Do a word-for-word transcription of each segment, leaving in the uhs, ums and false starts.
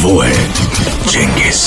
वो है चेंगिस।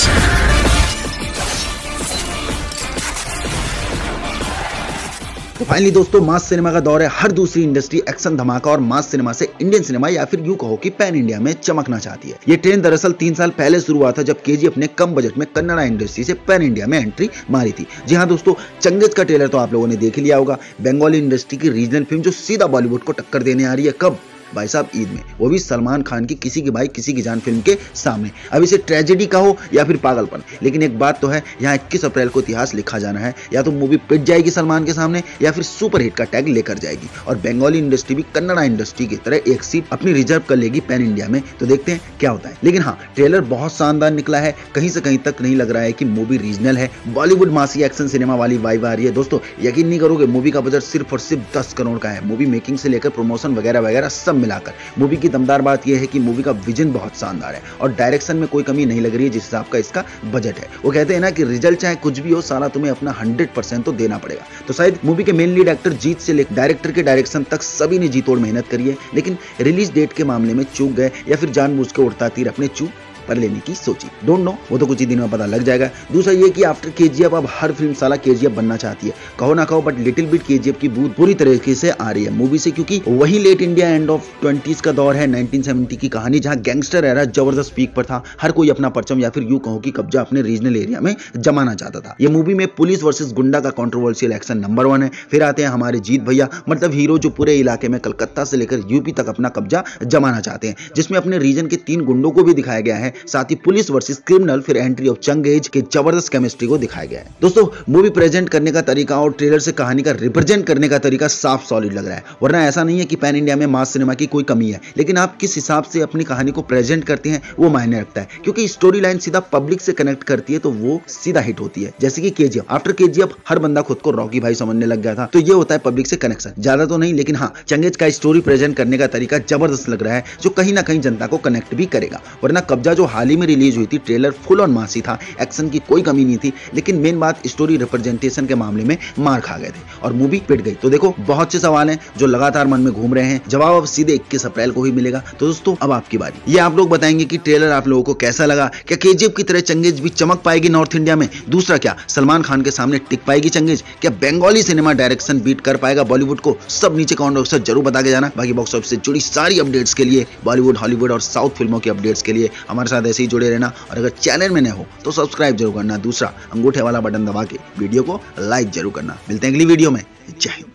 तो फाइनली दोस्तों मास सिनेमा का दौर है। हर दूसरी इंडस्ट्री एक्शन धमाका और मास सिनेमा से इंडियन सिनेमा या फिर यूं कहो कि पैन इंडिया में चमकना चाहती है। ये ट्रेंड दरअसल तीन साल पहले शुरू हुआ था जब केजीएफ ने कम बजट में कन्नड़ा इंडस्ट्री से पैन इंडिया में एंट्री मारी थी। जी हाँ दोस्तों, चंगेज का ट्रेलर तो आप लोगों ने देख ही लिया होगा। बंगाली इंडस्ट्री की रीजनल फिल्म जो सीधा बॉलीवुड को टक्कर देने आ रही है। कब भाई साहब? ईद में, वो भी सलमान खान की किसी की भाई किसी की जान फिल्म के सामने। अब इसे ट्रेजेडी का हो या फिर पागलपन, लेकिन एक बात तो है, यहाँ इक्कीस अप्रैल को इतिहास लिखा जाना है। या तो मूवी पिट जाएगी सलमान के सामने या फिर सुपरहिट का टैग लेकर जाएगी और बंगाली इंडस्ट्री भी कन्नड़ा इंडस्ट्री की तरह एक सीट अपनी रिजर्व कर लेगी पैन इंडिया में। तो देखते हैं क्या होता है। लेकिन हाँ, ट्रेलर बहुत शानदार निकला है। कहीं से कहीं तक नहीं लग रहा है कि मूवी रीजनल है। बॉलीवुड मासी एक्शन सिनेमा वाली वाइब आ रही है। दोस्तों यकीन नहीं करोगे, मूवी का बजट सिर्फ और सिर्फ दस करोड़ का है। मूवी मेकिंग से लेकर प्रमोशन वगैरह वगैरह सब मिलाकर। मूवी की दमदार बात यह है कि मूवी का विजन बहुत शानदार है और डायरेक्शन में कोई कमी नहीं लग रही है जिस हिसाब का इसका बजट है। वो कहते हैं ना कि रिजल्ट चाहे कुछ भी हो, सारा तुम्हें अपना हंड्रेड परसेंट तो देना पड़ेगा। तो शायद मूवी के मेन लीड एक्टर जीत से लेकर डायरेक्टर के डायरेक्शन तक सभी ने जी तोड़ मेहनत करी है, लेकिन रिलीज डेट के मामले में चूक गए या फिर जानबूझ के उड़ता तीर अपने चूक पर लेने की सोची। डोंट नो, वो तो कुछ ही दिनों में पता लग जाएगा। दूसरा ये कि आफ्टर केजीएफ अब हर फिल्म साला केजीएफ बनना चाहती है। कहो ना कहो, बट लिटिल बिट केजीएफ की बूथ पूरी तरीके से आ रही है मूवी से, क्योंकि वही late India end of twenties का दौर है। नाइनटीन सेवेंटी की कहानी जहां गैंगस्टर एरा जबरदस्त पीक पर था। हर कोई अपना परचम या फिर यूं कहो कि कब्जा अपने रीजनल एरिया में जमाना चाहता था। ये मूवी में पुलिस वर्सेस गुंडा का कंट्रोवर्शियल एक्शन नंबर वन है। फिर आते हैं हमारे जीत भैया, मतलब हीरो जो पूरे इलाके में कलकत्ता से लेकर यूपी तक अपना कब्जा जमाना चाहते हैं, जिसमें अपने रीजन के तीन गुंडों को भी दिखाया गया है। साथ ही पुलिस वर्सेस क्रिमिनल, फिर एंट्री ऑफ चंगेज के जबरदस्त केमिस्ट्री को दिखाया गया है। दोस्तों मूवी प्रेजेंट करने का तरीका और ट्रेलर से कहानी का रिप्रेजेंट करने का तरीका साफ सॉलिड लग रहा है। वरना ऐसा नहीं है कि पैन इंडिया में मास सिनेमा की कोई कमी है, लेकिन आप किस हिसाब से अपनी कहानी को प्रेजेंट करते हैं वो मायने रखता है। क्योंकि स्टोरी लाइन सीधा पब्लिक से कनेक्ट करती है तो वो सीधा हिट होती है। जैसे कि केजीएफ, आफ्टर केजीएफ हर बंदा खुद को रॉकी भाई समझने लग गया था। तो ये होता है पब्लिक से कनेक्शन। ज्यादा तो नहीं, लेकिन हाँ, चंगेज का स्टोरी प्रेजेंट करने का तरीका जबरदस्त लग रहा है, जो कहीं ना कहीं जनता को कनेक्ट भी करेगा। वरना कब्जा जो हाल ही में रिलीज हुई थी, ट्रेलर फुल ऑन मासी था, एक्शन की कोई कमी नहीं थी, लेकिन मेन बात स्टोरी रिप्रेजेंटेशन के मामले में मार खा गए थे और मूवी पिट गई। तो देखो, बहुत से सवाल हैं जो लगातार मन में घूम रहे हैं। जवाब अब सीधे इक्कीस अप्रैल को ही मिलेगा। तो दोस्तों अब आपकी बारी। ये आप लोग बताएंगे कि ट्रेलर आप लोगों को कैसा लगा। क्या केजीएफ की तरह चंगेज भी चमक पाएगी नॉर्थ इंडिया में? दूसरा, क्या सलमान खान के सामने टिक पाएगी चंगेज? क्या बंगाली सिनेमा डायरेक्शन बीट कर पाएगा बॉलीवुड को? सब नीचे कमेंट बॉक्स में जरूर बता के जाना। बाकी बॉक्स ऑफिस से जुड़ी सारी अपडेट्स के लिए, बॉलीवुड, हॉलीवुड और साउथ फिल्मों की अपडेट्स के लिए हमारे साथ ऐसे ही जुड़े रहना। और अगर चैनल में नए हो तो सब्सक्राइब जरूर करना। दूसरा, अंगूठे वाला बटन दबा के वीडियो को लाइक जरूर करना। मिलते हैं अगली वीडियो में। जय हिंद।